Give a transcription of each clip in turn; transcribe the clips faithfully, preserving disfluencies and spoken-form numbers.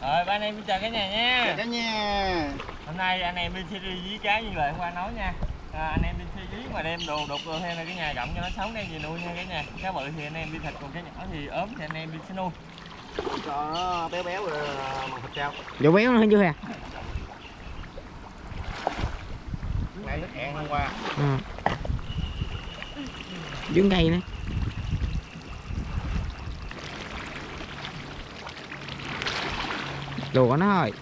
Rồi ba anh em chào cả nhà nha. Chào cả nhà. Hôm nay anh em đi series với cá như lời hôm qua nói nha. À, anh em đi series mà đem đồ đục đồ theo này cái nhà gặm cho nó sống đem về nuôi nha cả nhà. Cá bự thì anh em đi thịt, còn cá nhỏ thì ốm thì anh em đi sẽ nuôi. Cho nó béo béo rồi mà thịt trao. Vô béo nó chưa hả? Này nước hẹn hôm qua. Ừ. Dưới cây nữa. Lùa nó thôi.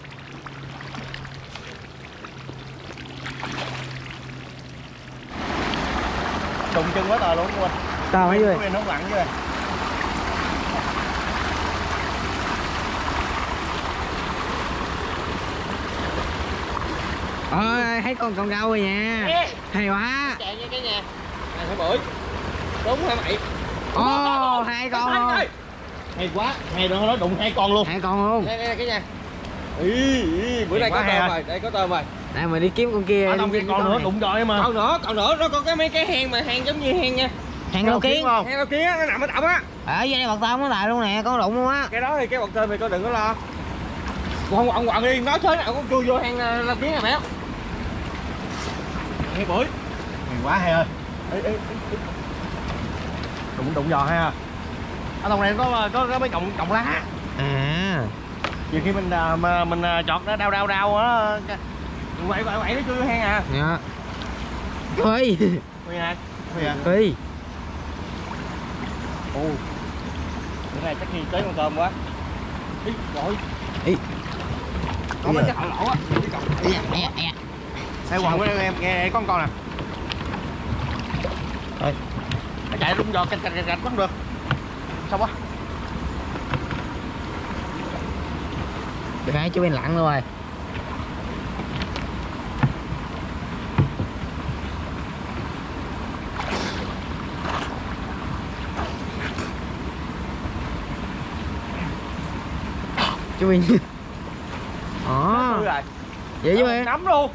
Đụng chân quá tờ luôn quên. Tao mấy người. Nó lặn chứ. Ôi, thấy con con rau rồi nha. Ê. Hay quá. Chạy nha cả nhà. Này phải bưởi. Đúng hả mày? Ồ, oh, hai con luôn. Hay quá, hay rồi nó đụng hai con luôn. Hai con luôn. Đây đây cả nhà. Ý, ý bữa nay có tôm rồi, đây có tôm rồi. Đây mà đi kiếm con kia. Ở trong cái con nữa đụng rồi mà. Còn nữa, còn nữa, nó có cái mấy cái hang mà hang giống như hang nha. Hang lâu kiến. Hang lâu kiến á, nó nằm ở đậm á. Ở dưới đây bật tôm nó lại luôn nè, con đụng luôn á. Cái đó thì cái bọt tôm thì con đừng có lo. Quằn quằn quằn đi, nói thế nào cũng chui vô hang lâu kiến này béo. Hay bưởi. Hay quá hay ơi. Ê, ê, ê. Đụng đụng giò ha. Ở trong này có có, có mấy cọng cọng lá. À. Nhiều khi mình mà mình chọt nó đau đau đau á. Quậy quậy quậy nó chui vô hang à. Dạ. Ơi. Ui hả? Ui hả? Ơi. Ồ. Bữa nay chắc khi tới con tôm quá. Ý, rồi. Ý. Có mấy cái hậu lỗ á. Ây da, ây da, ây da. Xe quần của em nghe có con con nè. Rồi. Nó chạy đúng giò cạch cạch cạch không được. Sao quá. Được hai chú bên lặn luôn rồi. Chú Bình. Ồ. Vậy chú Bình. Nắm luôn.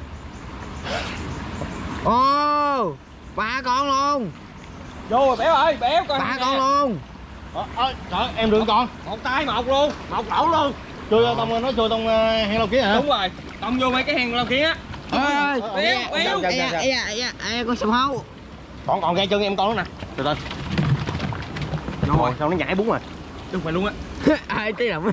Ồ. Ba con luôn. Vô rồi béo ơi, béo coi. Ba con luôn. Ờ, ơi, trời em đừng con. Một tay một luôn, một lỗ luôn. Chui tông nó chui tông hang lâu kiến hả? Đúng rồi, tông vô mấy cái hang lâu kiến á. Ơi, béo, béo. ây da, ây da, ây da, ây da, con sầm hâu. Còn còn gai chân em con nữa nè. Từ từ. Rồi, sao nó nhảy bún rồi. Đúng phải luôn á. Ai tí động.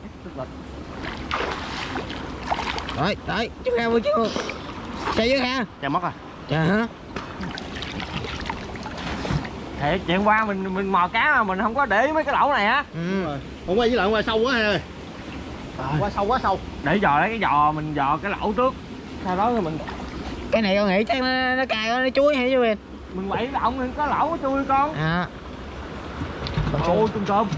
Rồi, tới, chú heo ơi chú. Chạy dưới ha. Chạy mất rồi. Trời hả? Thiệt, chuyện qua mình mình mò cá mà mình không có để ý mấy cái lỗ này á. Ừ. Hôm qua với lại qua sâu quá ha. Qua sâu quá sâu. Để dò lấy cái giò mình dò cái lỗ trước. Sau đó rồi mình Cái này con nghĩ chắc nó, nó cài nó chuối hay chú Bình? mình quậy cái động thì có lỗ có chui con. À. Ôi tôm tôm.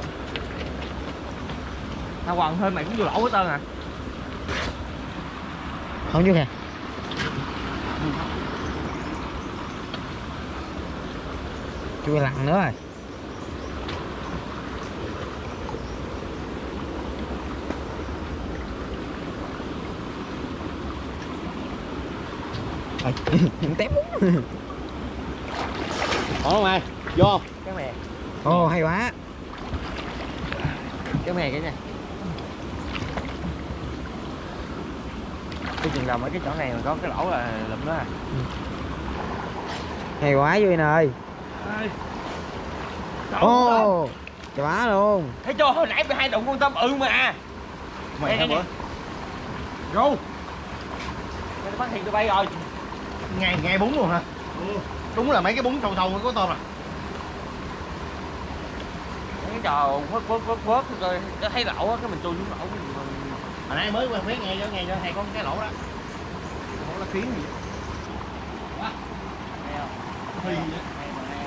Tao quằn thêm mày cũng vô lỗ hết trơn à. Không chú kìa. Chú lặn nữa rồi. Rồi, tém bún. Ủa không ai? Vô không? Cái mè. Ồ, hay quá. Cái mè cái nha. Cái chừng đầu mấy cái chỗ này mà có cái lỗ là lụm đó à. Hay quá vui nè ơi. Ồ, trời bá luôn. Thấy chưa, hồi nãy bị hai đụng con tôm ừ mà. Mày hả bữa? Rô. Mày phát hiện tụi bay rồi. Ngày ngày bún luôn hả? Ừ. Đúng là mấy cái bún sâu sâu mới có tôm à. Cái trò vớt vớt vớt vớt rồi cái thấy lỗ á cái mình chui xuống lỗ cái gì mà. Hồi nãy mới qua mấy ngày cho ngày cho thầy con cái lỗ đó. Lỗ lá kiến gì vậy? Quá. Hay không? Phi vậy? Hay mà hay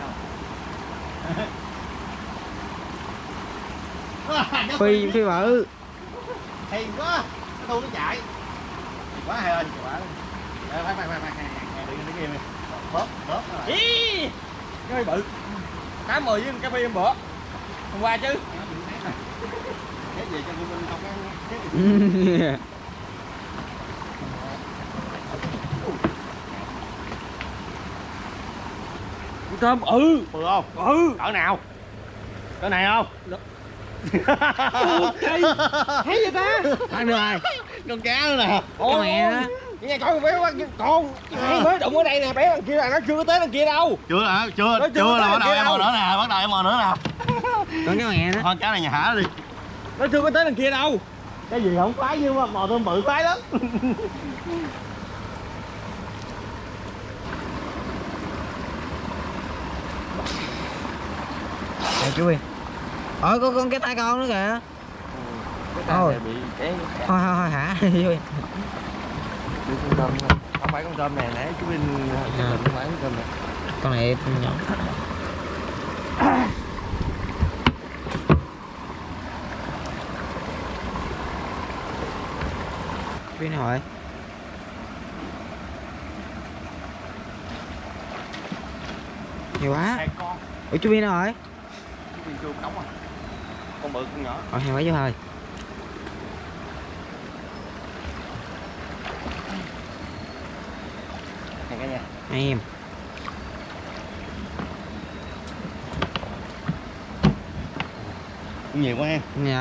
không? Phi phi bự. Hay quá. Nó thu nó chạy. Quá hay ơi, quá. Đây phải phải phải phải phải bị cái kia này. Bóp bóp nó lại. Ý. Cái bự. Tám mười với cái phi hôm bữa. Hôm qua chứ. Cái gì cho mình không cái Tôm ừ. Bự không? Ừ. Cỡ nào? Cỡ này không? Thấy vậy ta? Bắt được rồi. Con cá nữa nè. Cái mẹ đó. Nghe con bé con con hai mới đụng ở đây nè, bé đằng kia là nó chưa tới đằng kia đâu. Chưa hả? Chưa, Nó chưa, chưa chưa là tới bắt đầu đằng kia em mò đâu. nữa nè, bắt đầu em mò nữa nè. Con cái mẹ đó. Con cá này nhà hả đi. Nó chưa có tới đằng kia đâu. Cái gì không khoái nhưng mà mò tôm bự khoái lắm. Nè chú Yên. Ôi có con cái tay con nữa kìa. Cái Ôi. này bị cái Thôi thôi thôi hả chú Yên. con tôm thôi. Không phải con tôm này nãy chú Vinh À. không phải con tôm này. Con này nhỏ. Biết nào rồi. Nhiều quá. Hai con. Ủa chú Vin đâu rồi? Chú Vin chưa đóng à. Con bự con nhỏ. Ờ, hay quá chú ơi. Nè cả nhà. Em. Nhiều quá em. Dạ.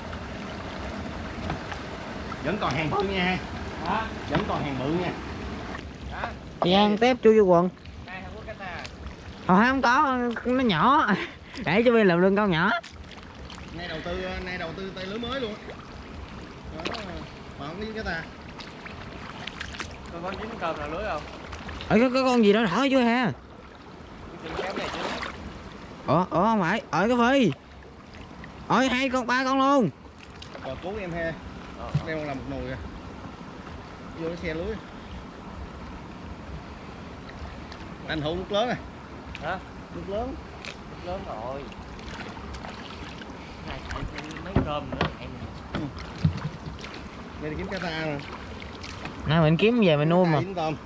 Vẫn còn hàng bự nha. Hả? Vẫn còn hàng bự nha. Đó. Chị ăn tép chú vô quần. Này không có cái ta. Hồi không có, nó nhỏ. Để chú Vin làm lưng con nhỏ. Nay đầu tư nay đầu tư tay lưới mới luôn á. Đó. Mà không biết cái ta. Con có dính cơm nào lưới không? Ở có, có con gì đó đỏ chú ha. Cái kéo này chứ. Ủa, ủa không phải, ở cái phi. Ôi hai con, ba con luôn. Rồi cứu em ha. Đeo làm một nồi kìa. Vô cái xe lưới. Anh hụ nước lớn này. Hả? Nước lớn. Lớn rồi. Này phải thêm mấy cơm nữa em. Đây đi kiếm cá ta nè. Nay mình kiếm về mình nuôi mà. Kiếm tôm.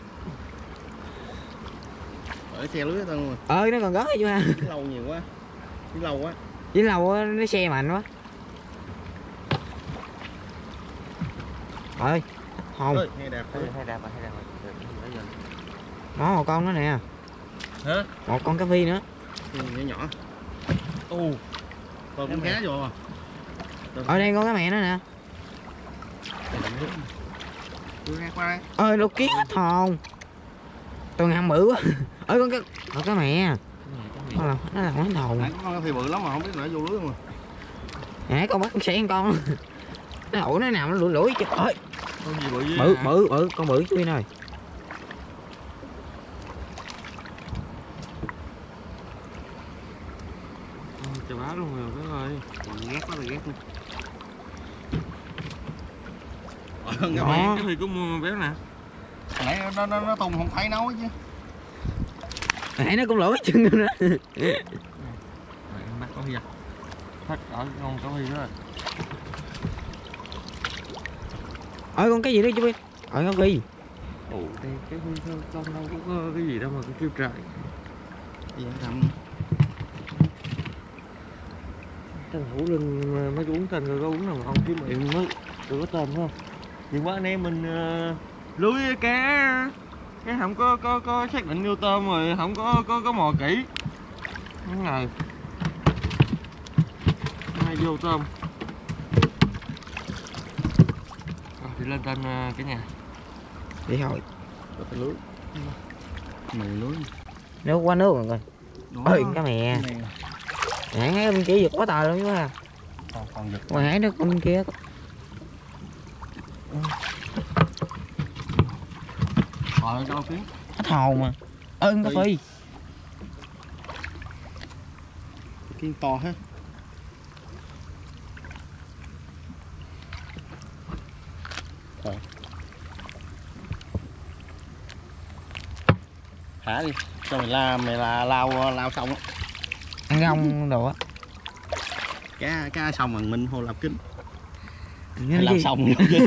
Ở xe lưới tao luôn. Ơi nó còn gót chú ha. Kiếm lâu nhiều quá. Kiếm lâu quá. Với lâu á, nó xe mạnh quá. Ơi, không. Ơi, hay đẹp. Hay hay đạp mà hay đạp mà. Được, bây giờ. Đó một con nữa nè. Hả? Một con cá phi nữa. Ừ, nhỏ nhỏ. Ồ. Tôm cũng khá vô à. Ở đây con cá mẹ nữa nè. Tôi ra qua đây. Ơi lục kiến hết hồn. Tôi ăn bự quá. Ơi con cá, con cá mẹ. Nó là nó là hết hồn. Nãy có con cá phi bự lắm mà không biết nãy vô lưới không à. Nãy con bắt con xẻng con. Nó ủa nó nào nó lủi lủi chứ. Ơi. Con gì bự Bự bự bự con bự chú Vin ơi. Trời bá luôn rồi các ơi. Còn ghét quá rồi ghét luôn. Ờ, con cá Đó. mẹ. Cái thì có mua béo nè. Nãy nó nó nó tung không thấy nấu chứ. Nãy nó cũng lủi chân nữa. Bắt có gì vậy? Thích ở con có gì đó. Ơi con cái gì đó chú Vin. Ơi con phi. Ồ, đây cái con đâu có cái gì đâu mà cái kêu trời. Gì vậy thầm. Tranh thủ lên mấy cái uống tên rồi có uống nào mà không kiếm miệng mới được có tên phải không? Nhưng mà anh em mình uh, lưới cá cái không có có có xác định vô tôm rồi không có có có mò kỹ. Không ngờ ai vô tôm. Rồi thì lên tên uh, cả nhà. Đi thôi. Có cái lưới. Mì lưới. Nước qua nước rồi coi. Đó. Ơi cá mè. Nãy ngay bên kia giật quá trời luôn chú ha. Còn còn giật. Ngoài nãy nó con bên kia. Rồi cho tiếng. Hết hồn mà. Ơi con cá phi. Kiên to hết. Rồi. Thả đi, cho mày la mày là lao lao xong á. Ăn rong đồ á. Cá cá xong bằng mình hô làm kính. Nó Làm gì? xong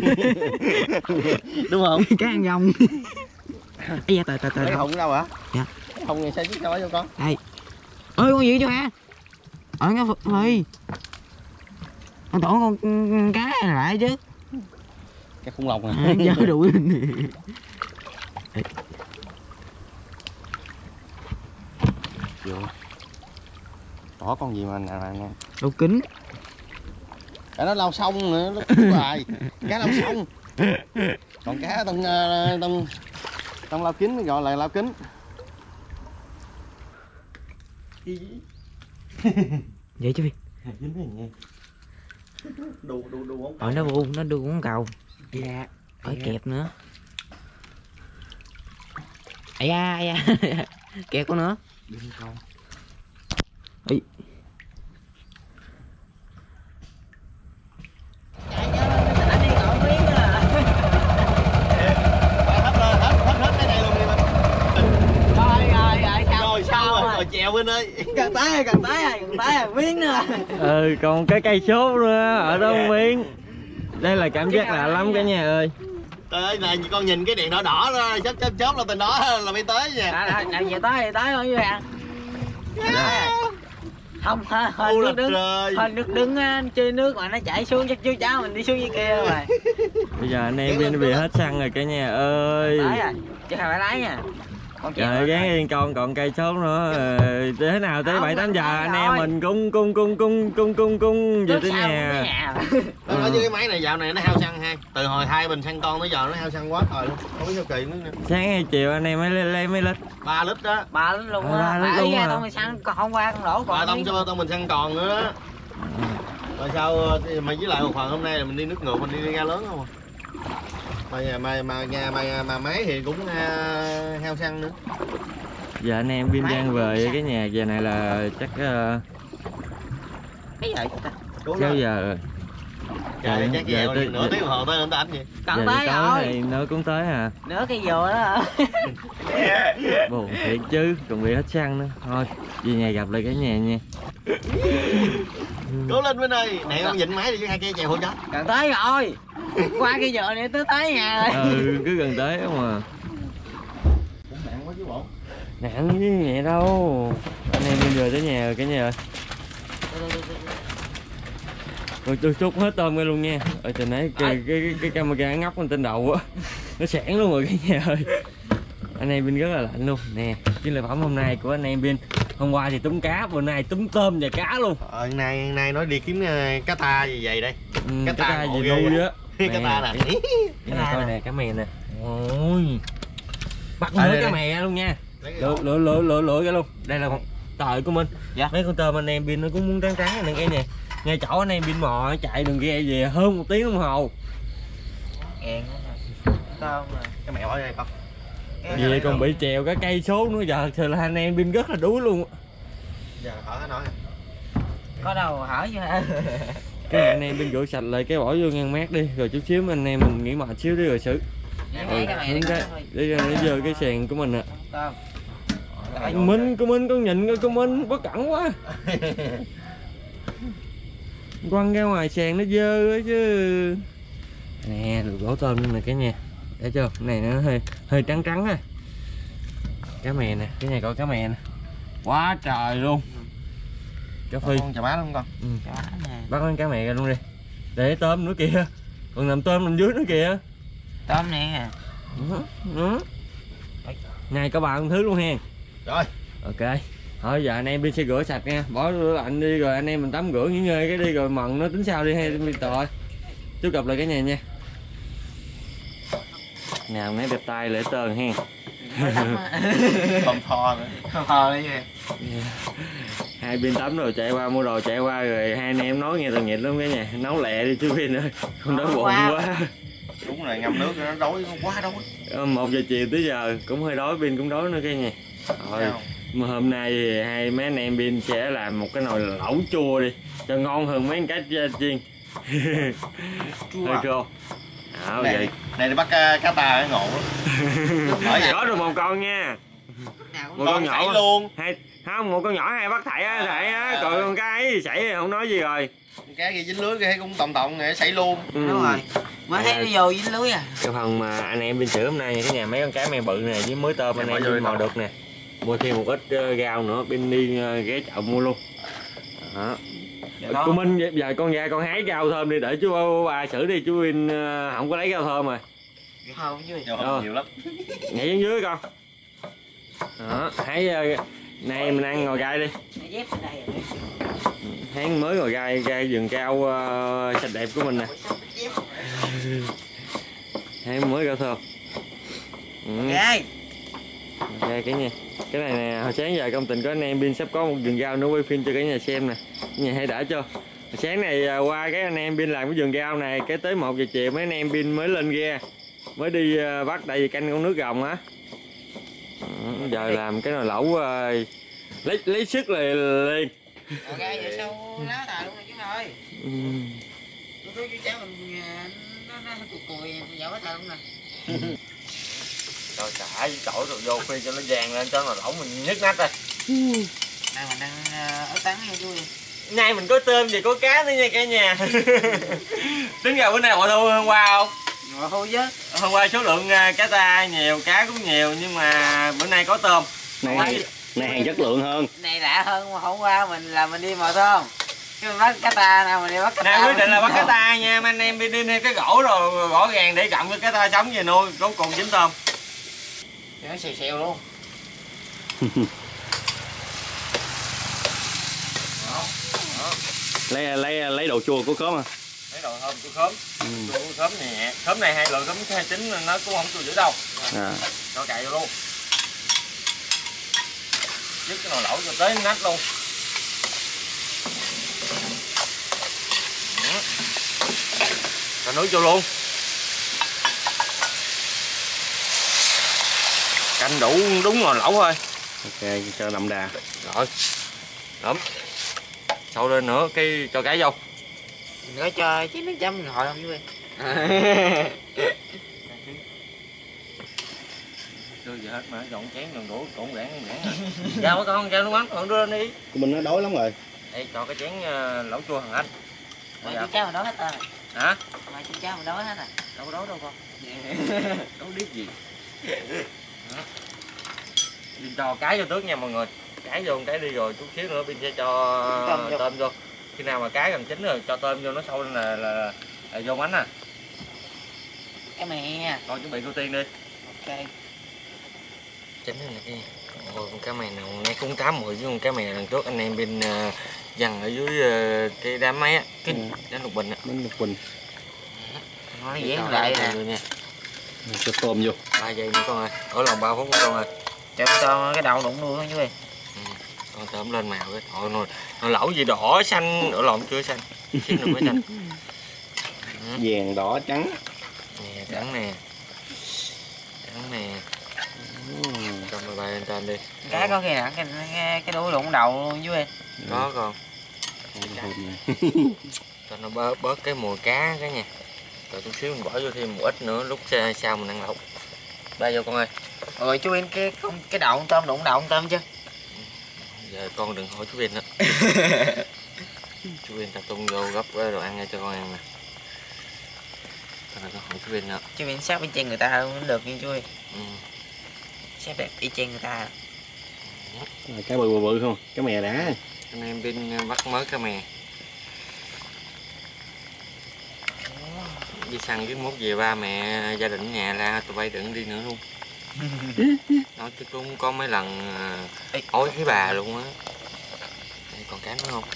đúng không? Cá ăn rong. Ây da, tờ tờ tờ. Lấy hồng ở đâu hả? Dạ. Hồng này sao chứ sao cho con? Đây. Ơi con gì chú ha? Ở cái phi. Con tưởng con cá này lại chứ. Cái khủng long À, nè. dơ đuổi lên. Vô. Có con gì mà nè nè nè. Đồ kính. Cá nó lao sông nữa, nó bài. Cá lao sông. Còn cá tông tông tông lao kính gọi là lao kính. Vậy chứ. Dính này nha. Đu đu đu ống. Rồi nó bu, nó đu ống cầu. Dạ. Phải kẹp nữa. Ây da, ây da. Kẹp con nữa. Ý. Rồi chèo bên ơi. Cần tới cần tới rồi, cần tới rồi, miếng nữa. Ừ, còn cái cây số nữa ở đó không miếng. Đây là cảm giác lạ lắm cả nhà ơi. Trời ơi, này con nhìn cái đèn đỏ đỏ đó, chớp chớp chớp là tên đó là mới tới nha. Đó, đó, về tới thì tới không vậy bạn? Không, hên nước đứng, hên nước đứng chơi nước mà nó chảy xuống chắc chú cháu mình đi xuống dưới kia rồi. Bây giờ anh em bên bị hết xăng rồi cả nhà ơi. Tới rồi, chứ không phải lái nha. Trời gán yên con còn cây số nữa. Thế nào tới bảy tám giờ anh em mình cung cung cung cung cung cung cung về tới nhà. Nó nói với cái máy này dạo này nó hao xăng ha. Từ hồi hai bình xăng con tới giờ nó hao xăng quá trời luôn. Không biết sao kỳ nữa nè. Sáng hay chiều anh em mới lấy mấy lít? ba lít đó. ba lít luôn á. ba lít luôn à. Tông mình xăng còn hôm qua con đổ còn. Ba tông cho tông mình xăng còn nữa đó. Rồi sao mà với lại một phần hôm nay là mình đi nước ngược mình đi ga lớn không à? Mà mà mà nhà mà mà máy thì cũng uh, heo xăng nữa. Giờ anh em Vin đang về cái nhà giờ này là chắc uh, mấy giờ sáu giờ rồi. Trời chắc giờ tới nửa tiếng đồng hồ tới tới ảnh vậy. Còn tới rồi. Nó cũng tới à. Nửa cây dừa đó. Buồn thiệt chứ, còn bị hết xăng nữa. Thôi, về nhà gặp lại cả nhà nha. Cố lên bên ơi, nè con vịnh máy đi chứ hai cây chèo hụt đó. Gần tới rồi. Qua cây dừa này tới tới nhà rồi. Ừ, cứ gần tới không à. Cũng nặng quá chứ bộ. Nặng chứ nhẹ đâu. Anh em bây giờ tới nhà rồi cả nhà ơi. Rồi tôi xúc hết tôm ra luôn nha. Ở trên đấy cái cái cái, cái camera ngóc lên trên đầu á. Nó sảng luôn rồi cả nhà ơi. Anh em Vin rất là lạnh luôn nè. Chiến lợi phẩm hôm nay của anh em Vin. Hôm qua thì túm cá, bữa nay túm tôm và cá luôn. Ờ, nay nay nói đi kiếm uh, cá ta gì vậy đây? Ừ, cá cá ta gì nuôi nuôi á. Cá ta nè. Cái này coi nè, cá mè nè. Ôi. Bắt nữa cá mè luôn nha. Lựa lựa lựa lựa lựa ra luôn. Đây là con tời của mình. Dạ. Mấy con tôm anh em Vin nó cũng muốn trắng trắng này cái nè. Ngay chỗ anh em Vin mò chạy đường ghe về hơn một tiếng đồng hồ. Ngàn tôm rồi. Cái mẹ bỏ đây không? Vậy còn bị trèo cái cây số nữa, giờ thật sự là anh em Vin rất là đuối luôn. Giờ hỏi nó nói. Có đâu hỏi chứ hả? Cái này anh em Vin rửa sạch lại cái bỏ vô ngăn mát đi, rồi chút xíu anh em mình nghỉ mệt xíu đi rồi xử. Ừ, cái cái để nó vô cái sàn của mình ạ. À. Minh của Minh con nhìn của Minh bất cẩn quá. Quăng ra ngoài sàn nó dơ á chứ. Nè được gỗ tôm luôn nè cả nhà. Thấy chưa? Cái này nó hơi hơi trắng trắng ha. Cá mè nè, cái này coi cá mè nè. Quá trời luôn. Cá phi. Con chà bá luôn con. Ừ. Bắt con cá mè ra luôn đi. Để tôm nữa kìa. Còn nằm tôm nằm dưới nữa kìa. Tôm nè. Ừ. Ừ. Này có ba con thứ luôn ha. Rồi. Ok. Thôi giờ anh em đi sẽ rửa sạch nha. Bỏ rửa lạnh đi rồi anh em mình tắm rửa nghỉ ngơi cái đi rồi mần nó tính sao đi hay đi tội. Chú gặp lại cả nhà nha. Nào nấy đẹp tay lễ tờn hen. Không thò nữa. Không thò nữa nha. Hai bên tắm rồi chạy qua mua đồ chạy qua rồi hai anh em nói nghe tội nghiệp lắm cả nhà. Nấu lẹ đi chú Vin ơi. Không đói bụng quá. Đúng rồi, ngâm nước nó đói quá đói. Một giờ chiều tới giờ cũng hơi đói, Vin cũng đói nữa cả nhà. Thôi mà hôm nay thì hai mấy anh em Vin sẽ làm một cái nồi lẩu chua đi cho ngon hơn mấy cái chiên. Hơi khô. À, này, vậy. Này đi bắt cá, cá ta ở ngộ lắm. Có được một con nha. Một con, con nhỏ luôn. Hai không, một con nhỏ hai bắt thảy á, thảy á, còn con cái sảy không nói gì rồi. Cái gì dính lưới cái cũng tòng tòng này sảy luôn. Ừ. Đúng rồi. Mới thấy nó vô dính lưới à. Cái phần mà anh em bên sữa hôm nay cái nhà mấy con cá mè bự này với mới tôm anh em bên mò được nè. Mua thêm một ít uh, rau nữa, bên đi uh, ghé chợ mua luôn. Đó. Cô Minh giờ con ra con hái rau thơm đi để chú bà xử đi chú Vin uh, không có lấy rau thơm rồi. Không chứ. Rau thơm nhiều lắm. Nhảy xuống dưới con. Đó, hái uh, Nay mình ăn ngồi gai đi. Dép ở đây rồi. Hán mới ngồi gai gai vườn cao uh, sạch đẹp của mình nè. Hán mới cao thơm. Ừ. Gai. Đây cái nha. Cái này nè, hồi sáng giờ công tình có anh em Bin sắp có một vườn rau nữa quay phim cho cả nhà xem nè. Cái nhà hay đã chưa? Hồi sáng này qua cái anh em Bin làm cái vườn rau này, cái tới một giờ chiều mấy anh em Bin mới lên ghe. Mới đi bắt tại vì canh con nước rồng á. Giờ làm cái nồi lẩu lấy lấy sức liền liền. Rồi gai giờ sao lá tài luôn nè chú ơi. Ừ. Tôi thấy chú cháu mình nó nó cùi cùi dạo hết tài luôn nè. Rồi xả chỗ rồi vô phi cho nó vàng lên cho nó lẩu mình nhức nách rồi. Nay mình đang ở tán nha chú ơi. Nay mình có tôm về có cá nữa nha cả nhà. Tính ra bữa nay bội thu hôm qua không? Bội thu chứ. Hôm qua số lượng cá ta nhiều, cá cũng nhiều nhưng mà bữa nay có tôm. Này hàng, này hàng chất lượng hơn. Này lạ hơn mà hôm qua mình là mình đi mò tôm. Chứ mình bắt cá ta nào mình đi bắt cá ta. Nay quyết định là bắt cá ta nha, mấy anh em đi đi theo cái gỗ rồi gõ gàng để gặm cái cá ta sống về nuôi, cuối cùng dính tôm. Nó xèo xèo luôn. Đó, đó. Lấy lấy lấy đồ chua của khóm à. Lấy đồ thơm của khóm. Ừ. Chua của khóm nhẹ. Khóm này hai loại khóm hai chín nó cũng không chua dữ đâu. À. Cho cày vô luôn. Dứt cái nồi lẩu cho tới nách luôn. Cho nước vô luôn. Canh đủ đúng nồi lẩu thôi. Ok, cho đậm đà. Rồi. Đúng. Sâu lên nữa cái cho cái vô. Mình có cho chiếc nước chấm ngồi không chú ơi. Đưa gì hết mà dọn chén dọn đũa cộn rãn rãn. Ra mấy con ra nước mắm con đưa lên đi. Của mình nó đói lắm rồi. Đây cho cái chén uh, lẩu chua thằng anh. Mà chú cháu mình đói hết rồi. Hả? Mà chú cháu mình đói hết rồi. Đâu có đói đâu con. Đói điếc gì. Đi cho cái vô trước nha mọi người. Cái vô cái đi rồi chút xíu nữa Bin sẽ cho tôm vô. tôm vô. Khi nào mà cái gần chín rồi cho tôm vô nó sâu lên là là, là, là vô bánh à. Cái mè. Con chuẩn bị ưu tiên đi. Ok. Chính này cái ôi con cá mè nào nghe cũng tám mùi với con cá mè lần trước anh em bên uh, dằn ở dưới uh, cái đám máy á, cái Ừ. đám lục bình á. Bánh lục bình. Nó dễ lại nè. Nha. Cho tôm vô. ba giây nữa con ơi, ở lòng ba phút của con ơi. Cho cho cái đầu đụng luôn đó chú ơi. Ừ. Con tôm lên màu cái thôi nồi nồi lẩu gì đỏ xanh, ở lộn chưa xanh, xíu nữa mới xanh. Ừ. Vàng đỏ trắng. Nè trắng nè, trắng nè. Cho mày bay lên trên đi. Cá có khi nào cái cái, cái đuôi đụng đầu luôn chú ơi. Có con. Cho nó bớt bớt cái mùi cá cái nha. Rồi chút xíu mình bỏ vô thêm một ít nữa lúc sau mình ăn lẩu. Ba vô con ơi. Rồi chú Yên cái con cái đậu con tôm đụng đầu con tôm chứ. Giờ con đừng hỏi chú Vin nữa. Chú Vin tập trung vô gấp đồ ăn ngay cho con ăn nè. Con đừng có hỏi chú Vin nữa. Chú Yên sát y chang người ta cũng được nha chú ơi. Ừ. Sát đẹp y chang người ta. Cá bự bự bự không? Cá mè đã. Anh em Vin bắt mới cá mè. Đi săn với mốt về ba mẹ gia đình nhà ra tụi bay đừng đi nữa luôn. Nói chứ cũng có mấy lần ói thấy bà luôn á. Còn cá nữa không?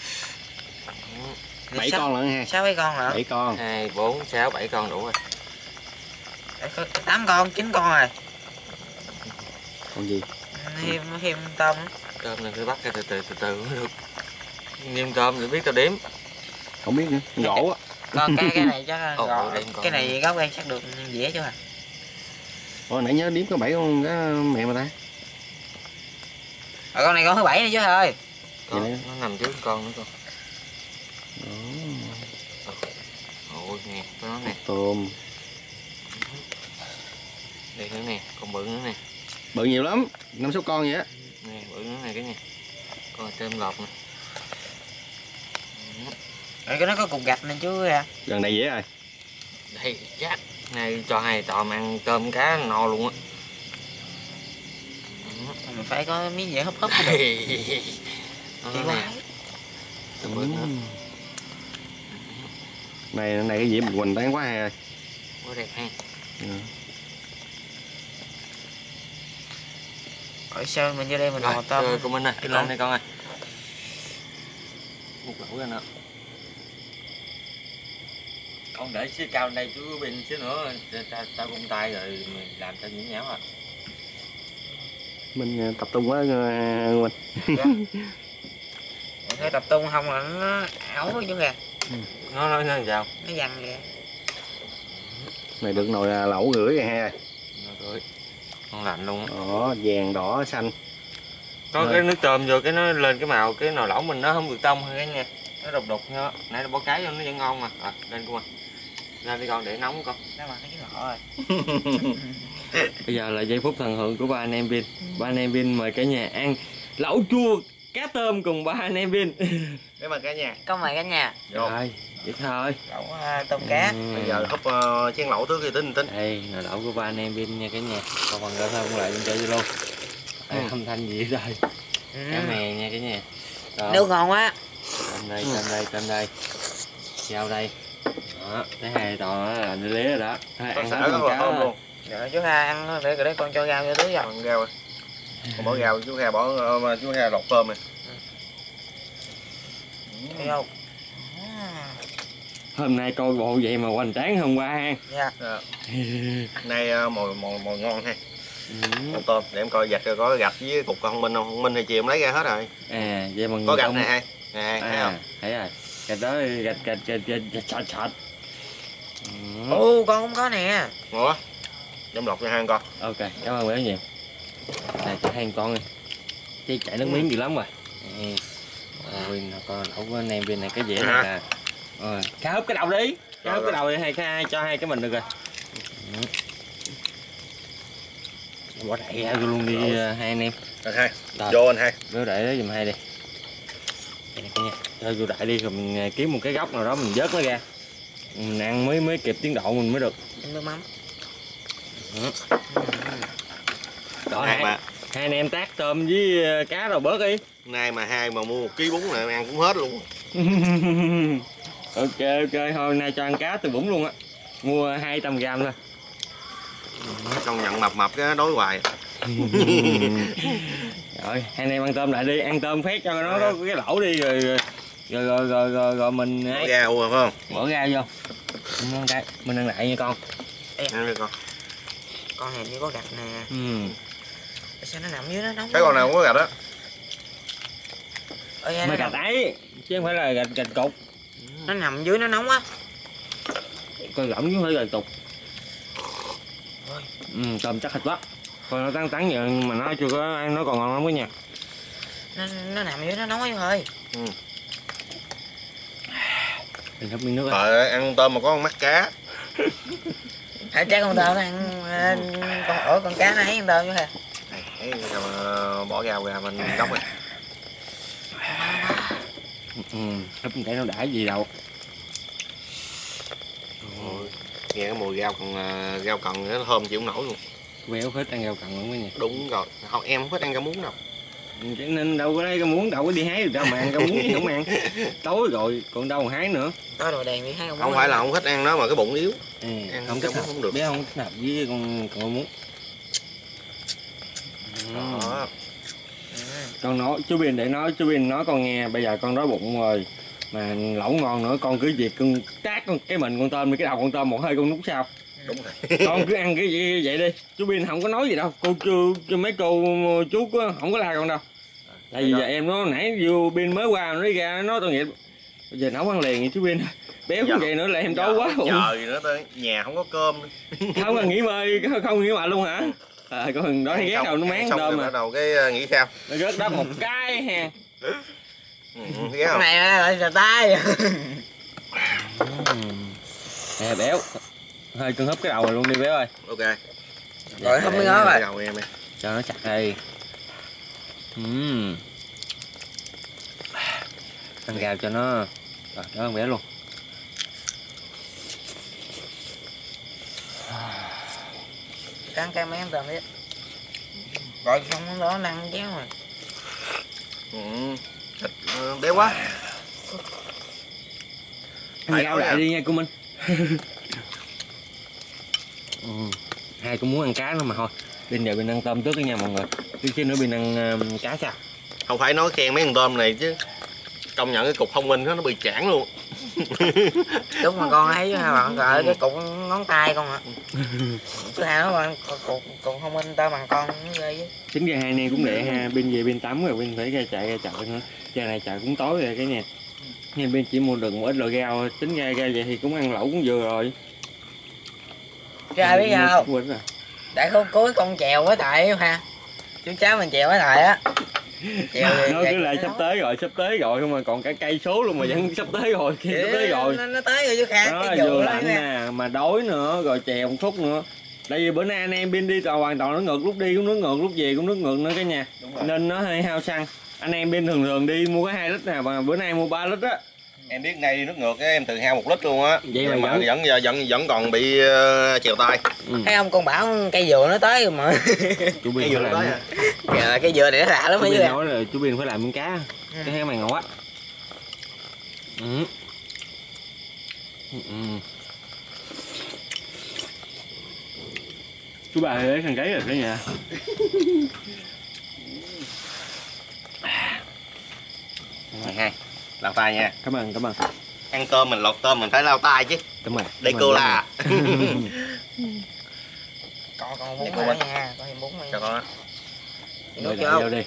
Bảy con lận ha. Sáu bảy con hả? Bảy con. Hai, bốn, sáu, bảy con đủ rồi. Tám con, chín con rồi. Con gì? Thêm thêm tôm. Tôm này phải bắt cái từ từ từ từ mới được. Nhiêu tôm thì biết tao đếm. Không biết nữa. Gỗ á. Con cái cái này chắc Ồ, gõ, đây cái này góc đây chắc được dễ chứ à. Ôi nãy nhớ đếm có bảy con cá mẹ mà ta. Rồi con này con thứ bảy này chứ ơi. Con, nó nằm trước con nữa con. Ôi nè, có nó nè. Tôm. Đây nữa nè, còn bự nữa nè. Bự nhiều lắm, năm sáu con vậy á. Nè, bự nữa này cái nè. Con tôm lọt nè. Rồi cái nó có cục gạch nè chứ à. Gần đây dễ rồi. Đây, chắc này cho hai tòm ăn tôm cá no luôn á. Mình phải có miếng gì hấp hấp Nó nè. Tôm bự nữa. Này này cái gì mình quỳnh tán quá ha. Quá đẹp ha. Ừ. Hỏi sao mình vô đây mình Rồi, mò tôm. cô Minh ơi, lên đây con ơi. Một lẩu ra nữa. Con để xíu cao đây chú bên xíu nữa, tao tao vung tay rồi mình làm cho nhuyễn nhão à. Mình tập trung quá Nguyên. Dạ. Thấy tập trung không là nó ảo chứ kìa. Nó nói nó làm sao? Nó dằn kìa. Này được nồi lẩu rưỡi rồi ha. Rồi. Con lạnh luôn á. Đó, vàng đỏ xanh. Có Rồi. cái nước tôm vô cái nó lên cái màu cái nồi lẩu mình nó không được tông hay cái nha. Nó đục đục nha. Nãy nó bỏ cái vô nó vẫn ngon mà. À, lên con. Ra đi con để nóng con. Nó mà cái lọ rồi. Bây giờ là giây phút thần tượng của ba anh em Vin. Ba anh em Vin mời cả nhà ăn lẩu chua cá tôm cùng ba anh em Vin. Để mà cả nhà. Có mày cả nhà. Vô. Rồi, vậy thôi. Lẩu uh, tôm cá. Ừ. Bây giờ húp uh, chén lẩu trước thì tính tính. Đây là lẩu của ba anh em Vin nha cả nhà. Còn phần gỡ thôi cũng lại cho vô luôn. Đây, Ừ. âm thanh gì đây? Ừ. Cá mè nha cả nhà. Đó. Nước ngon quá. Trên đây, trên đây, trên đây. Giao đây. Đó, cái hai to là anh lý rồi đó. Thôi, ăn hết con cá không luôn. luôn. Rồi chú Kha ăn để để con cho rau vô tưới vào. Còn rau rồi. Còn bỏ rau chú Kha bỏ uh, chú Kha lọc tôm này. Thấy không? Hôm nay coi bộ vậy mà hoành tráng hôm qua ha. Dạ. À. Nay uh, mồi mồi mồi ngon ha. Ừ. Con tôm để em coi gạch có gạch với cục con Minh không? Không Minh thì chiều em lấy ra hết rồi. À, vậy mà Có gạch không- này hai. Nè, thấy À, không? thấy rồi. Gạch đó gạch gạch gạch gạch gạch sạch sạch. Ừ. Ồ con cũng có nè. Ủa? Trong lọc cho hai con. Ok, cảm ơn bé nhiều. Này cho hai con đi. Chứ chạy nước miếng dữ lắm rồi. Nè. Ôi, nó con lẩu của anh em bên này cái dễ này nè. Rồi, cá húp cái đầu đi. Cá Rồi, húp cái rồi. đầu đi, hai cái cho hai cái mình được rồi. Ừ. Bỏ đại ra vô luôn đi Rồi. hai anh em. Rồi hai. Rồi. Vô anh hai. Vô đại đó giùm hai đi. Đây nè cả nhà. Cho vô đại đi rồi mình kiếm một cái góc nào đó mình vớt nó ra. Mình ăn mới mới kịp tiến độ mình mới được. Nước mắm. Ừ. Đó, Hai hai, mà hai anh em tác tôm với ờ, cá rồi bớt đi. nay mà hai mà mua một ký bún này em ăn cũng hết luôn. Ok ok thôi nay cho ăn cá từ Vũng luôn á. Mua hai trăm gram thôi. Công nhận mập mập cái đối hoài. Rồi hai anh em ăn tôm lại đi, ăn tôm phét cho nó có cái lẩu đi rồi rồi rồi rồi, rồi, rồi, rồi mình Bỏ ấy, rau rồi phải không? bỏ ra vô. Mình ăn cái mình ăn lại nha con. Ăn đi con. Con này như có gạch nè. Ừ. Sao nó nằm dưới nó nóng? Cái con nào cũng có gạch đó. Ơ da, Mà nó, gạch nằm, ấy chứ không phải là gạch gạch cục. nó nằm dưới nó nóng quá. Coi lỏng chứ không phải gạch cục. Ừ, tôm chắc thịt quá. Coi nó tắn tắn vậy mà nó chưa có ăn nó còn ngon lắm đó nha. Nó, nó nằm dưới nó nóng quá thôi. Mình hấp miếng nước á. Trời ơi, ăn tôm mà có con mắt cá. Hãy trái con tôm ăn ờ, con ổ con cá này ăn tôm chứ hả? Thấy sao mà bỏ rau ra mình góc rồi. Ừ, hấp cái nó đã gì đâu. Ôi, nghe cái mùi rau còn à, rau cần nó thơm chịu không nổi luôn. Béo hết ăn rau cần luôn đó nha. Đúng rồi. Không, em không thích ăn rau muống đâu. Cho nên đâu có đây có muốn đâu có đi hái được đâu mà ăn đâu muốn gì không ăn. Tối rồi còn đâu mà hái nữa. Có đồ đèn đi hai con Không phải là không thích ăn nó mà cái bụng yếu. À, Ăn không rau thích muống hợp không được. bé không thích hợp với con con muốn. Đó. Con nói chú Bin để nói chú Bin nói con nghe bây giờ con đói bụng rồi mà lẩu ngon nữa con cứ việc con tát con cái mình con tôm đi cái đầu con tôm một hơi con nút sao Đúng rồi. con cứ ăn cái gì vậy đi chú Bin không có nói gì đâu cô chú mấy cô chú có, không có la con đâu tại vì giờ em nó nãy vô Bin mới qua nó đi ra nó nói tội nghiệp bây giờ nấu ăn liền vậy chú Bin béo cũng vậy nữa là em đói quá bụng Trời nữa tới nhà không có cơm nữa. không cần nghỉ ngơi không nghỉ mệt luôn hả à, con đó ghét đầu nó máng xong tôm rồi mà bắt đầu cái à, nghĩ sao? nó rớt đó một cái ha. Ừ, ghét Cái không? này lại sờ tay. Nè béo hơi cưng húp cái đầu rồi luôn đi béo ơi Ok. Rồi không mới nói rồi. Đầu em này. cho nó chặt đi uhm. ăn gào cho nó rồi đó con béo luôn Cắn cái mấy con tôm đi. Rồi xong nó đó ăn chéo rồi. Ừ. Thịt uh, béo quá. ăn gào lại đi nha cô Minh ừ. hai cũng muốn ăn cá nữa mà thôi Bên giờ bên ăn tôm trước nha mọi người. Chút xíu nữa bên ăn uh, cá sao. Không phải nói khen mấy con tôm này chứ. Công nhận cái cục thông minh đó, nó bị chản luôn. Đúng mà con ấy chứ ha bạn, sợ cái cục ngón tay con ạ. Chứ hai nó bạn cục cục thông minh tao bằng con nó ghê chứ. Chính ra hai anh em cũng để ha, bên về bên tắm rồi bên phải ra chạy ra chợ nữa. Giờ này chợ cũng tối rồi cái nha. Nên bên chỉ mua được một ít loại rau, tính ra ra vậy thì cũng ăn lẩu cũng vừa rồi. Chứ ai biết sao? Tại khúc cuối con chèo với tại ha. Chú cháu mình chèo với tại á. Chèo nó cứ lại sắp tới rồi, sắp tới rồi không mà còn cả cây số luôn mà vẫn sắp tới rồi, kia sắp tới rồi. Nó, nó tới rồi chứ khác. Đó, vừa lạnh nè, mà đói nữa, rồi chèo một phút nữa. Tại vì bữa nay anh em bên đi tàu hoàn toàn nó ngược, lúc đi cũng nước ngược, lúc về cũng nước ngược nữa cả nhà. Nên nó hơi hao xăng. Anh em bên thường thường đi mua cái hai lít nè, mà bữa nay mua ba lít á. Em biết nay đi nước ngược á, em từ hao một lít luôn á. Vậy mà, mà vẫn vẫn vẫn vẫn còn bị uh, chèo tay. Ừ. Thấy không, con bảo cây dừa nó tới rồi mà. Chú Biên phải làm. Dạ, cây dừa này nó lạ lắm chú chứ. Biên nói là chú Biên phải làm miếng cá. Ừ. Cái heo mày ngon quá. Ừ. Ừ. Chú bà lấy khăn giấy rồi cả nhà. Này hai, lau tay nha. Cảm ơn, cảm ơn. Ăn cơm mình lột tôm mình phải lau tay chứ. Cảm ơn. Đây cô là. Con con bún nữa nha, con thêm bún đi. Cho con á. Nước vô đi.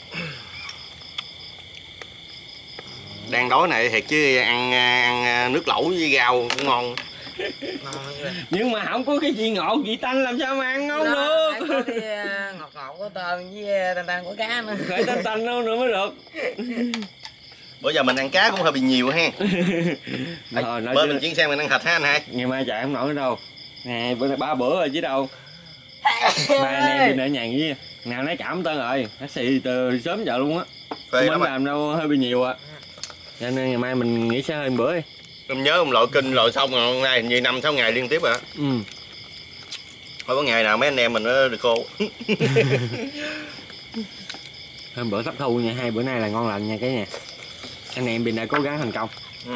Đang đói này thiệt chứ ăn ăn nước lẩu với rau cũng ngon. Nhưng mà không có cái gì ngọt vị tanh làm sao mà ăn ngon được. Có cái ngọt ngọt của tôm với tanh tanh của cá nữa. Phải tanh tanh đâu nữa mới được. Bữa giờ mình ăn cá cũng hơi bị nhiều ha. Rồi, bữa mình chuyển sang mình ăn thịt ha anh hai. Ngày mai chạy không nổi nữa đâu. Nè bữa nay ba bữa rồi chứ đâu. Mai anh em đi ở nhà với nào lấy cảm tên rồi. Nó xì từ sớm giờ luôn á. Không làm đâu hơi bị nhiều ạ. Cho nên ngày mai mình nghỉ xe hơi một bữa đi. Em nhớ ông lội kinh lội xong rồi hôm nay như năm sáu ngày liên tiếp rồi. Ừ. Thôi có ngày nào mấy anh em mình nó được cô. Hôm bữa sắp thu nha, hai bữa nay là ngon lành nha cái nhà. Anh em bên đã cố gắng thành công. Ừ.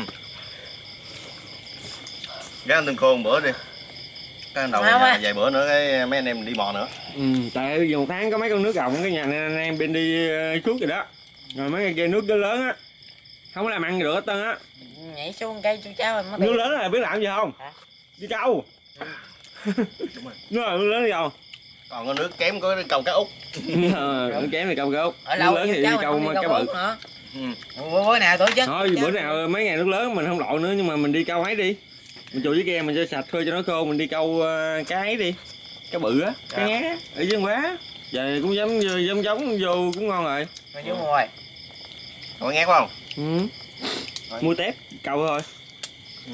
Gắn từng khô một bữa đi. Cái đầu nhà vài bữa nữa cái mấy anh em đi mò nữa. Ừ, tại vì một tháng có mấy con nước rồng cái nhà nên anh em bên đi suốt rồi đó. Rồi mấy cái kia nước lớn á. Không có làm ăn được hết trơn á. Nhảy xuống cây chú cháu mất nước lớn là biết làm gì không? Hả? Đi câu. Ừ. Đúng rồi. Nước lớn đi đâu? Còn có nước kém có câu cá út. Nước kém thì câu cá út. Ở nước lâu lớn thì đi câu cá bự. Ừ. Bữa nào tổ chức. Thôi bữa nào mấy ngày nước lớn mình không lội nữa nhưng mà mình đi câu ấy đi. Mình chùi với ghe mình cho sạch thôi cho nó khô, mình đi câu uh, cá ấy đi. Cá bự á, cá ngá ở dưới quá. Giờ cũng giống giống giống vô cũng ngon rồi. Mà vô rồi. Có ngát không? Ừ. Mua tép câu thôi. Ừ.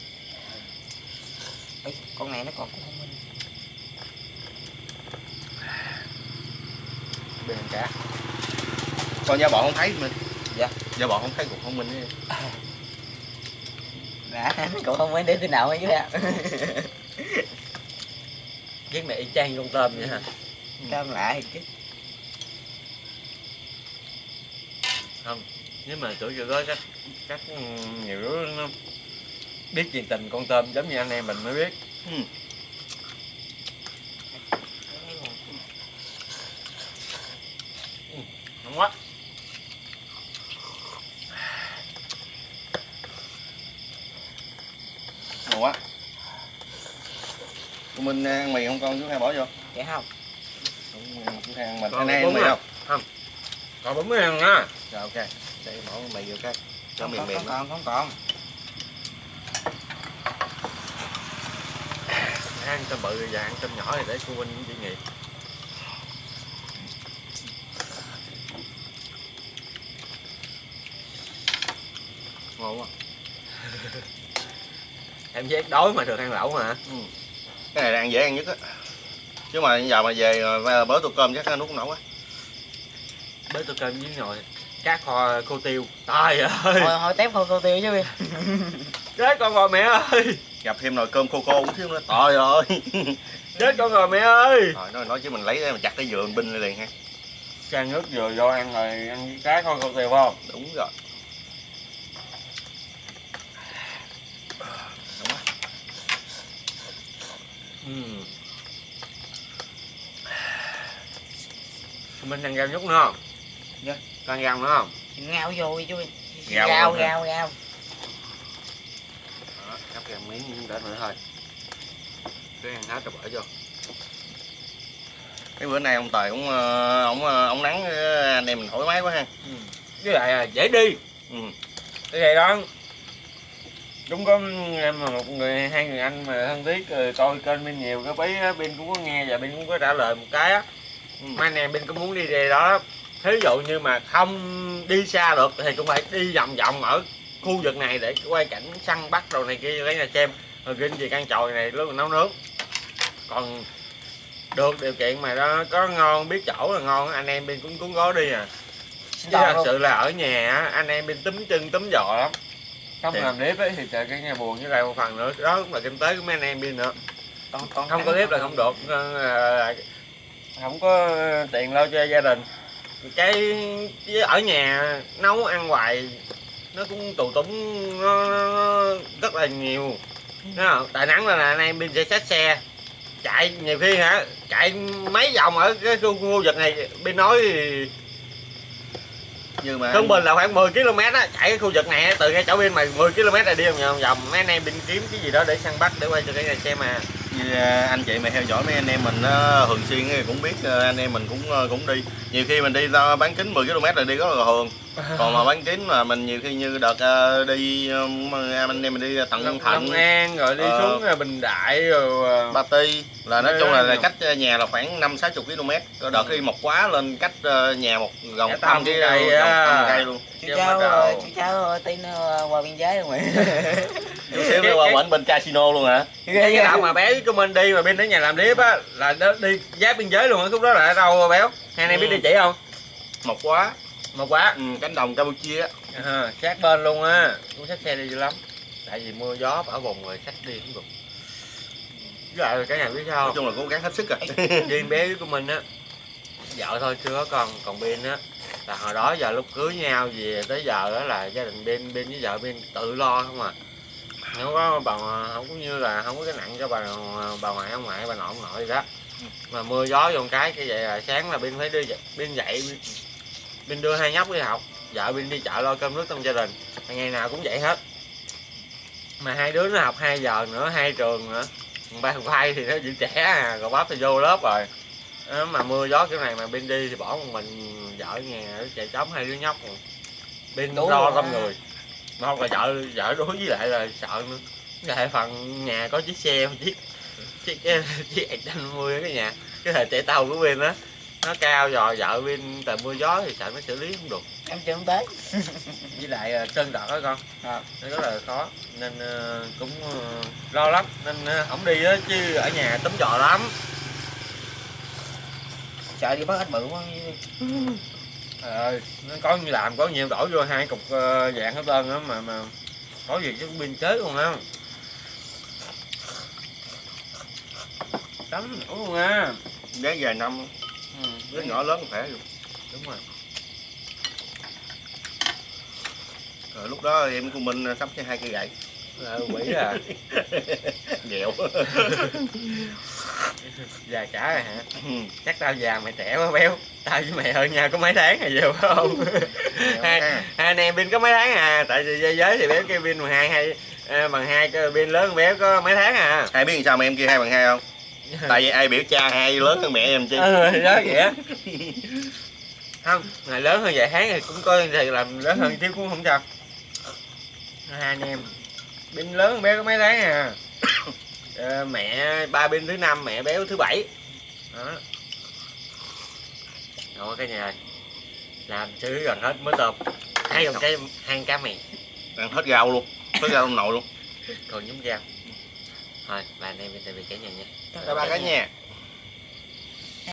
Ê, con này nó còn cũng không minh. Bên cá. Con da bọn không thấy mình. Dạ. Da bọn không thấy cũng không minh ấy. Đã, cậu không mới đến từ nào ấy chứ ạ. Giết mẹ y chang con tôm vậy hả? Tôm lạ thì chứ. Không, nhưng mà tụi có cách cách nhiều đứa nó biết chuyện tình con tôm giống như anh em mình mới biết. Ừ. Ngon quá. Ngon quá. Tụi mình ăn mì không con, chú hai bỏ vô. Dạ không. Chú hai ăn mình. Anh ăn mì không? Không. Còn bấm mới ăn á. Rồi ok. Để bỏ mì vô cái. Cho Không, mềm mềm. không còn, không còn. Ăn tôm bự và ăn tôm nhỏ thì để cô Vinh cũng chỉ nghiệp. Ngon quá. Em giác đói mà được ăn lẩu hả? Ừ. Cái này là ăn dễ ăn nhất á. Chứ mà giờ mà về bớ tô cơm chắc nó nuốt không nổi quá. Bớ tô cơm với nồi cá kho khô tiêu. Trời ơi. Hồi, hồi tép khô khô tiêu chứ Biên. Chết con rồi mẹ ơi. Gặp thêm nồi cơm khô khô xíu nữa. Trời ơi. Chết con rồi mẹ ơi. Rồi nói, nói chứ mình lấy mình chặt cái vườn binh liền ha. Chan nước vừa vô ăn rồi ăn với cá kho khô tiêu phải không? Đúng rồi. Đúng rồi. Ừ. Mình ăn rau nhúc nữa không? Dạ. Con rau nữa không? Ngao vô chú. Gao Gao luôn gao gao. Đó, cắt ra miếng để nữa thôi. Cứ ăn hết rồi bỏ vô. Cái bữa nay ông Tài cũng ông ông nắng anh em mình thoải mái quá ha. Ừ. Với lại là dễ đi. Ừ. Cái này đó. Đúng có em mà một người hai người anh mà thân thiết rồi coi kênh bên nhiều cái bí á, bên cũng có nghe và bên cũng có trả lời một cái á. Ừ. Mấy anh em bên có muốn đi về đó. Thí dụ như mà không đi xa được thì cũng phải đi vòng vòng ở khu vực này để quay cảnh săn bắt đồ này kia lấy nhà xem. Rồi kinh gì căn chòi này lúc nấu nướng. Còn được điều kiện mà nó có ngon biết chỗ là ngon anh em bên cũng cũng có đi à. Chứ thật sự là ở nhà á, anh em bên túm chân túm giò lắm. Không Thì... làm clip ấy thì trời cái nhà buồn với lại một phần nữa đó cũng là kinh tế của mấy anh em bên nữa. Con, con Không có clip là không được, không có tiền lo cho gia đình. Cái chứ ở nhà nấu ăn hoài nó cũng tù túng nó, nó rất là nhiều. Đúng không? Tại nắng là anh em bên sẽ xách xe chạy nhiều khi hả chạy mấy vòng ở cái khu, khu vực này bên nói thì Nhưng mà trung bình là khoảng mười ki lô mét á, chạy cái khu vực này từ ngay chỗ bên mà mười ki lô mét là đi vòng vòng mấy anh em bên kiếm cái gì đó để săn bắt để quay cho cái này xem mà. như anh chị mà theo dõi mấy anh em mình nó thường xuyên cũng biết anh em mình cũng cũng đi nhiều khi mình đi ra bán kính mười ki lô mét là đi rất là thường. Còn mà bán kính mà mình nhiều khi như đợt đi anh em mình đi tận Long, Thạnh, Long An rồi đi ờ, xuống Bình Đại rồi Ba Ti là nói Ê, chung là, là nhiều. cách nhà là khoảng năm sáu chục ki lô mét. Đợt đi một quá lên cách nhà một gần Cả trăm tầm cái cây gần á. trăm cây luôn. Chú Chứ cháu bắt đầu- chú cháu tí nữa qua biên giới không ạ? Chút xíu nữa qua bển bên casino luôn hả? cái đoạn mà bé của mình đi mà bên đến nhà làm clip á là nó đi giáp biên giới luôn á, khúc đó là ở đâu béo hai anh em biết Ừ. địa chỉ không? Một quá, Một quá ừ, cánh đồng Campuchia. à, sát bên luôn á, cũng xách xe đi dữ lắm tại vì mưa gió bão bùng rồi xách đi cũng được. Với lại cả nhà biết sao Nói không? chung là cố gắng hết sức rồi. Riêng bé của mình á vợ thôi chưa có con, còn bên á là hồi đó giờ lúc cưới nhau về tới giờ đó là gia đình bên bên với vợ bên tự lo không à, không có bà không có như là không có cái nặng cho bà bà ngoại ông ngoại bà nội ông nội gì đó. Mà mưa gió vô một cái cái vậy là sáng là bên phải đưa bên dậy bên đưa hai nhóc đi học, vợ bên đi chợ lo cơm nước trong gia đình, ngày nào cũng vậy hết. Mà hai đứa nó học hai giờ nữa hai trường nữa, ba vai thì nó vẫn trẻ à, rồi bắp thì vô lớp rồi. Đó, mà mưa gió kiểu này mà bên đi thì bỏ một mình vợ ở nhà nó chạy trống hai đứa nhóc rồi. Bên Đúng lo rồi. trong người mà không là vợ vợ đối với lại là sợ nữa. Cái hệ phần nhà có chiếc xe một chiếc chiếc chiếc, chiếc ét năm mươi cái nhà cái hệ chạy tàu của bên đó nó cao rồi vợ bên tại mưa gió thì sợ nó xử lý không được. Em chưa tới. Với lại uh, sơn đọt đó con À. nó rất là khó nên uh, cũng uh, lo lắm nên uh, không đi á chứ ở nhà tấm giò lắm. Sợ đi bắt ếch bự quá. Trời ơi, nó có như làm có nhiều đổi vô hai cục uh, dạng hết trơn đó mà mà có việc chứ biên chế luôn á. Tắm nữa luôn á. Gái vài năm, Ừ, đứa nhỏ lớn khỏe luôn. đúng rồi. Rồi lúc đó em của mình sắm cho hai cây gậy. Ờ, quỷ à. Ghẹo. Già cả rồi hả? Chắc tao già mày trẻ quá béo. Tao với mày hơn nhau có mấy tháng hay gì phải không? hai, hai anh em bên có mấy tháng à, tại vì dây giới thì béo kêu bên bằng hai hay à, bằng hai cái bên lớn béo có mấy tháng à. Ai biết làm sao mà em kia hai bằng hai không? Tại vì ai biểu cha hai lớn hơn mẹ em chi. Ừ thì đó vậy á. Không, ngày lớn hơn vài tháng thì cũng có thì làm lớn hơn chứ cũng không sao. Hai anh em bên lớn hơn béo có mấy tháng à. Ờ, mẹ ba bên thứ năm mẹ béo thứ bảy đó. Rồi cái nhà làm chứ gần hết mới tôm hai dòng cây hai cá mì Ăn hết rau luôn, hết rau trong nồi luôn. còn nhúng rau thôi ba anh em mình sẽ về cả nhà nha. Bye bye cả nhà.